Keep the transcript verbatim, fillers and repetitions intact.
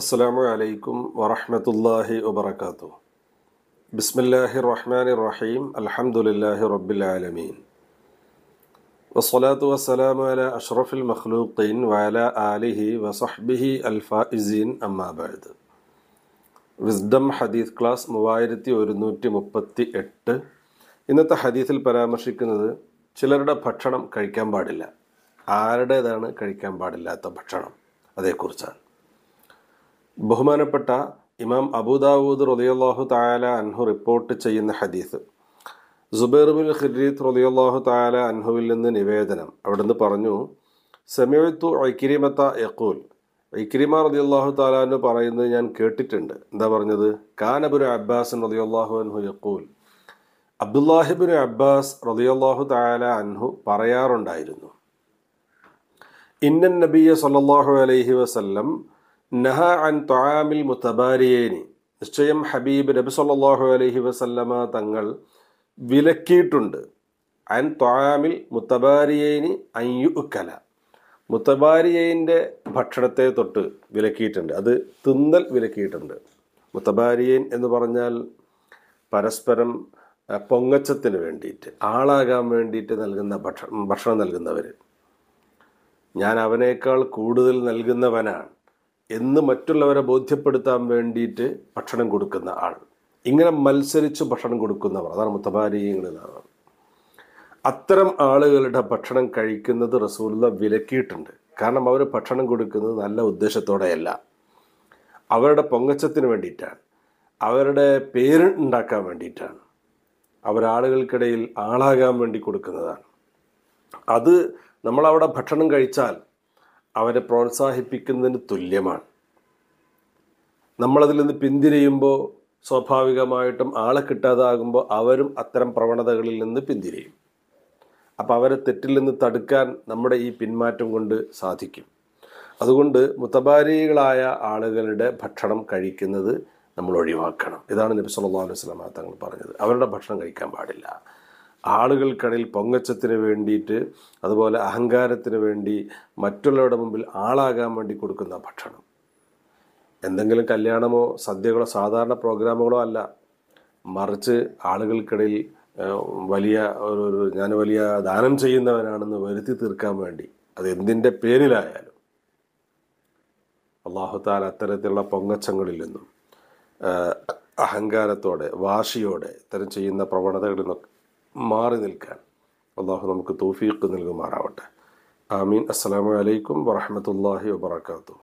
അസ്സലാമു അലൈക്കും വറഹ്മത്തുള്ളാഹി വബറകാതുഹു. ബിസ്മില്ലാഹിർ റഹ്മാനിർ റഹീം. അൽഹംദുലില്ലാഹി റബ്ബിൽ ആലമീൻ. വസ്സലാത്തു വസ്സലാമു അലാ അഷ്റഫിൽ മഖ്ലൂഖീൻ വഅലാ ആലിഹി വസഹ്ബിഹി അൽ ഫായിസീൻ. അമ്മാ ബഅദ്. വിസ്ഡം ഹദീസ് ക്ലാസ് മൂവായിരത്തി ഒരുന്നൂറ്റി മുപ്പത്തി എട്ട്. ഇന്നത്തെ ഹദീസിൽ പരാമർശിക്കുന്നത് ചിലരുടെ ഭക്ഷണം കഴിക്കാൻ പാടില്ല. ആരുടേതാണ് കഴിക്കാൻ പാടില്ലാത്ത ഭക്ഷണം? അതേക്കുറിച്ചാണ്. ബഹുമാനപ്പെട്ട ഇമാം അബൂദാവൂദ് റളിയല്ലാഹു തആല അൻഹു റിപ്പോർട്ട് ചെയ്യുന്ന ഹദീസ്, സുബൈർ ബിൻ ഖിരീത്ത് റളിയല്ലാഹു തആല അൻഹുവിൽ നിന്ന് നിവേദനം. അവിടുന്ന് പറഞ്ഞു, സമിഅ്തു ഇക്രിമത യഖൂൽ, ഇക്രിമ റളിയല്ലാഹു തആല അൻഹു പറയുന്നത് ഞാൻ കേട്ടിട്ടുണ്ട്. എന്താ പറഞ്ഞത്? കാന ഇബ്നു അബ്ബാസ് റളിയല്ലാഹു അൻഹു യഖൂൽ, അബ്ദുല്ലാഹി ഇബ്നു അബ്ബാസ് റളിയല്ലാഹു തആല അൻഹു പറയാറുണ്ടായിരുന്നു, ഇന്നൻ നബിയ്യ സല്ലല്ലാഹു അലൈഹി വസല്ലം നഹ അൻ ത്വആമിൽ മുതബാരിയൈനി, നിശ്ചയം ഹബീബ് നബി സല്ലല്ലാഹു അലൈഹി വസല്ലമ തങ്ങൾ വിലക്കിയിട്ടുണ്ട്. അൻ ത്വആമിൽ മുതബാരിയൈനി അൻ യുഅ്കല, മുതബാരിയൈൻ്റെ ഭക്ഷണത്തെ തൊട്ട് വിലക്കിയിട്ടുണ്ട്. അത് തിന്നൽ വിലക്കിയിട്ടുണ്ട്. മുതബാരിയൈൻ എന്ന് പറഞ്ഞാൽ പരസ്പരം പൊങ്ങച്ചത്തിന് വേണ്ടിയിട്ട്, ആളാകാൻ വേണ്ടിയിട്ട് നൽകുന്ന ഭക്ഷണം ഭക്ഷണം നൽകുന്നവർ. ഞാൻ അവനേക്കാൾ കൂടുതൽ നൽകുന്നവനാണ് എന്ന് മറ്റുള്ളവരെ ബോധ്യപ്പെടുത്താൻ വേണ്ടിയിട്ട് ഭക്ഷണം കൊടുക്കുന്ന ആൾ. ഇങ്ങനെ മത്സരിച്ച് ഭക്ഷണം കൊടുക്കുന്നവർ, അതാണ് മുതബാരിയങ്ങൾ എന്നാണ്. അത്തരം ആളുകളുടെ ഭക്ഷണം കഴിക്കുന്നത് റസൂലുള്ളാഹി വിലക്കിയിട്ടുണ്ട്. കാരണം അവർ ഭക്ഷണം കൊടുക്കുന്നത് നല്ല ഉദ്ദേശത്തോടെയല്ല, അവരുടെ പൊങ്ങച്ചത്തിന് വേണ്ടിയിട്ടാണ്, അവരുടെ പേര് ഉണ്ടാക്കാൻ വേണ്ടിയിട്ടാണ്, അവരാളുകൾക്കിടയിൽ ആളാകാൻ വേണ്ടി കൊടുക്കുന്നതാണ്. അത് നമ്മളവിടെ ഭക്ഷണം കഴിച്ചാൽ അവരെ പ്രോത്സാഹിപ്പിക്കുന്നതിന് തുല്യമാണ്. നമ്മളതിൽ നിന്ന് പിന്തിരിയുമ്പോൾ സ്വാഭാവികമായിട്ടും ആളെ കിട്ടാതാകുമ്പോൾ അവരും അത്തരം പ്രവണതകളിൽ നിന്ന് പിന്തിരിയും. അപ്പം അവരെ തെറ്റിൽ നിന്ന് തടുക്കാൻ നമ്മുടെ ഈ പിന്മാറ്റം കൊണ്ട് സാധിക്കും. അതുകൊണ്ട് മുതബാരികളായ ആളുകളുടെ ഭക്ഷണം കഴിക്കുന്നത് നമ്മൾ ഒഴിവാക്കണം. ഇതാണ് നബി സല്ലല്ലാഹു അലൈഹി വസല്ലം തങ്ങൾ പറഞ്ഞത്. അവരുടെ ഭക്ഷണം കഴിക്കാൻ പാടില്ല. ആളുകൾക്കിടയിൽ പൊങ്ങച്ചത്തിന് വേണ്ടിയിട്ട്, അതുപോലെ അഹങ്കാരത്തിന് വേണ്ടി, മറ്റുള്ളവരുടെ മുമ്പിൽ ആളാകാൻ വേണ്ടി കൊടുക്കുന്ന ഭക്ഷണം. എന്തെങ്കിലും കല്യാണമോ സദ്യകളോ സാധാരണ പ്രോഗ്രാമുകളോ അല്ല, മറിച്ച് ആളുകൾക്കിടയിൽ വലിയ ഒരു ഞാൻ വലിയ ദാനം ചെയ്യുന്നവനാണെന്ന് വരുത്തി തീർക്കാൻ വേണ്ടി, അത് എന്തിൻ്റെ പേരിലായാലും. അല്ലാഹു തആല അത്തരത്തിലുള്ള പൊങ്ങച്ചങ്ങളിൽ നിന്നും അഹങ്കാരത്തോടെ വാശിയോടെ ഇത്തരം ചെയ്യുന്ന പ്രവണതകളിൽ നിന്നൊക്കെ മാറി നിൽക്കാൻ അല്ലാഹു നമുക്ക് തൗഫീഖ് നൽകുമാറാവട്ടെ. ആമീൻ. അസ്സലാമു അലൈക്കും വറഹ്മത്തുള്ളാഹി വബറകാതുഹു.